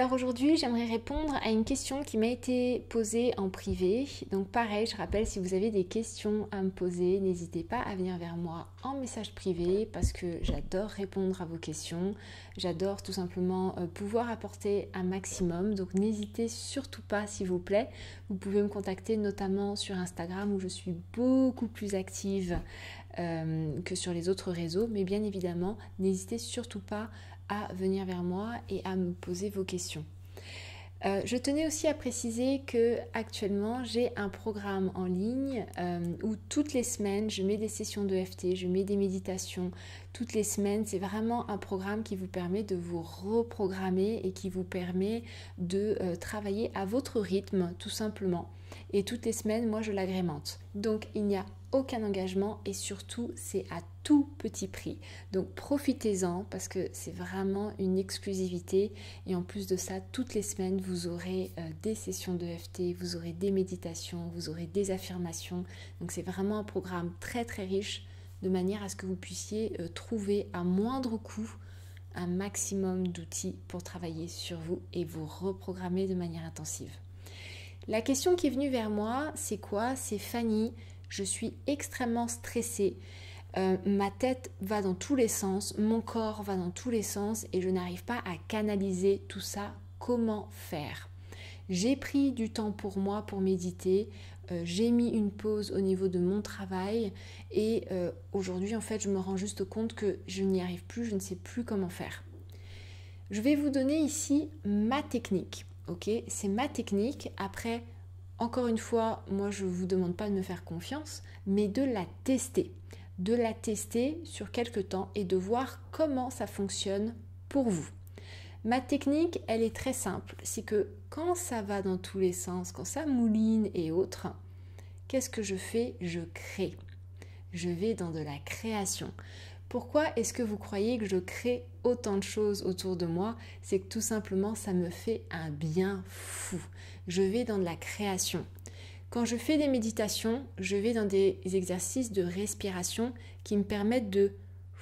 Alors aujourd'hui, j'aimerais répondre à une question qui m'a été posée en privé. Donc pareil, je rappelle, si vous avez des questions à me poser, n'hésitez pas à venir vers moi en message privé parce que j'adore répondre à vos questions. J'adore tout simplement pouvoir apporter un maximum. Donc n'hésitez surtout pas, s'il vous plaît. Vous pouvez me contacter notamment sur Instagram où je suis beaucoup plus active que sur les autres réseaux. Mais bien évidemment, n'hésitez surtout pas à venir vers moi et à me poser vos questions. Je tenais aussi à préciser que actuellement j'ai un programme en ligne où toutes les semaines je mets des sessions d'EFT, je mets des méditations toutes les semaines. C'est vraiment un programme qui vous permet de vous reprogrammer et qui vous permet de travailler à votre rythme tout simplement. Et toutes les semaines, moi je l'agrémente. Donc il n'y a aucun engagement et surtout c'est à tout petit prix. Donc profitez-en parce que c'est vraiment une exclusivité et en plus de ça, toutes les semaines vous aurez des sessions d'EFT, vous aurez des méditations, vous aurez des affirmations. Donc c'est vraiment un programme très très riche de manière à ce que vous puissiez trouver à moindre coût un maximum d'outils pour travailler sur vous et vous reprogrammer de manière intensive. La question qui est venue vers moi, c'est quoi? C'est Fanny, je suis extrêmement stressée, ma tête va dans tous les sens, mon corps va dans tous les sens et je n'arrive pas à canaliser tout ça. Comment faire? J'ai pris du temps pour moi pour méditer, j'ai mis une pause au niveau de mon travail et aujourd'hui en fait je me rends juste compte que je n'y arrive plus, je ne sais plus comment faire. Je vais vous donner ici ma technique. Ok, c'est ma technique. Après, encore une fois, moi je ne vous demande pas de me faire confiance, mais de la tester. De la tester sur quelques temps et de voir comment ça fonctionne pour vous. Ma technique, elle est très simple. C'est que quand ça va dans tous les sens, quand ça mouline et autres, qu'est-ce que je fais? Je crée. Je vais dans de la création. Pourquoi est-ce que vous croyez que je crée autant de choses autour de moi? C'est que tout simplement, ça me fait un bien fou. Je vais dans de la création. Quand je fais des méditations, je vais dans des exercices de respiration qui me permettent de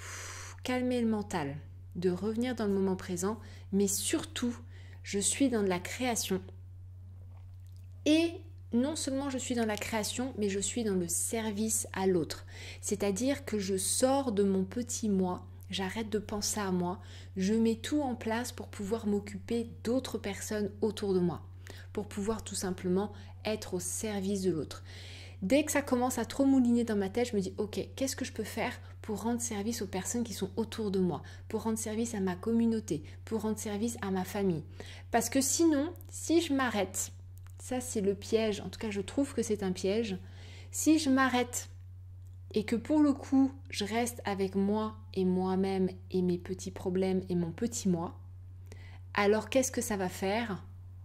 calmer le mental, de revenir dans le moment présent, mais surtout, je suis dans de la création. Et non seulement je suis dans la création, mais je suis dans le service à l'autre. C'est-à-dire que je sors de mon petit moi, j'arrête de penser à moi, je mets tout en place pour pouvoir m'occuper d'autres personnes autour de moi, pour pouvoir tout simplement être au service de l'autre. Dès que ça commence à trop mouliner dans ma tête, je me dis ok, qu'est-ce que je peux faire pour rendre service aux personnes qui sont autour de moi, pour rendre service à ma communauté, pour rendre service à ma famille. Parce que sinon, si je m'arrête, ça c'est le piège, en tout cas je trouve que c'est un piège. Si je m'arrête et que pour le coup je reste avec moi et moi-même et mes petits problèmes et mon petit moi, alors qu'est-ce que ça va faire?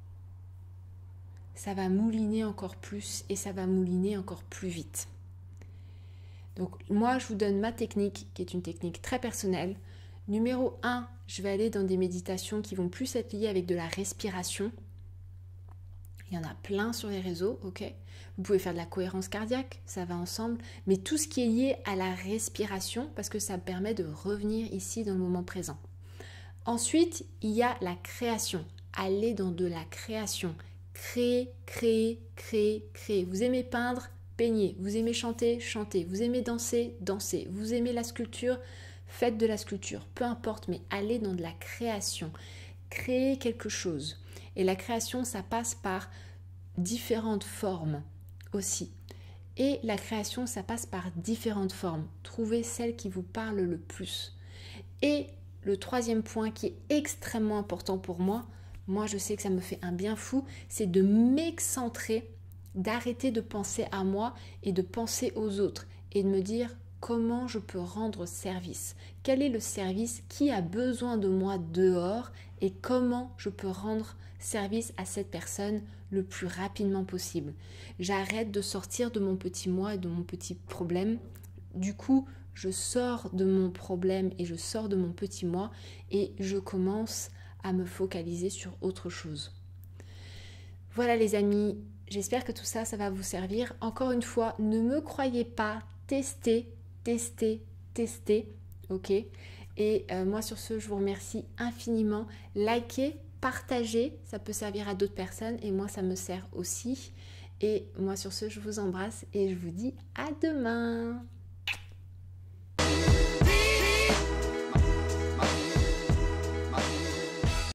Ça va mouliner encore plus et ça va mouliner encore plus vite. Donc moi je vous donne ma technique qui est une technique très personnelle. Numéro 1, je vais aller dans des méditations qui vont plus être liées avec de la respiration. Il y en a plein sur les réseaux, ok. Vous pouvez faire de la cohérence cardiaque, ça va ensemble, mais tout ce qui est lié à la respiration, parce que ça permet de revenir ici dans le moment présent. Ensuite, il y a la création. Aller dans de la création. Créer, créer, créer, créer. Vous aimez peindre, peignez. Vous aimez chanter, chantez. Vous aimez danser, dansez. Vous aimez la sculpture, faites de la sculpture. Peu importe, mais allez dans de la création. Créer quelque chose. Et la création, ça passe par différentes formes aussi. Et la création, ça passe par différentes formes. Trouvez celle qui vous parle le plus. Et le troisième point qui est extrêmement important pour moi je sais que ça me fait un bien fou, c'est de m'excentrer, d'arrêter de penser à moi et de penser aux autres et de me dire comment je peux rendre service. Quel est le service? Qui a besoin de moi dehors? Et comment je peux rendre service à cette personne le plus rapidement possible? J'arrête de sortir de mon petit moi et de mon petit problème. Du coup, je sors de mon problème et je sors de mon petit moi et je commence à me focaliser sur autre chose. Voilà les amis, j'espère que tout ça, ça va vous servir. Encore une fois, ne me croyez pas, testez, testez, testez, ok? Et moi sur ce, je vous remercie infiniment. Likez, partagez, ça peut servir à d'autres personnes et moi ça me sert aussi. Et moi sur ce, je vous embrasse et je vous dis à demain.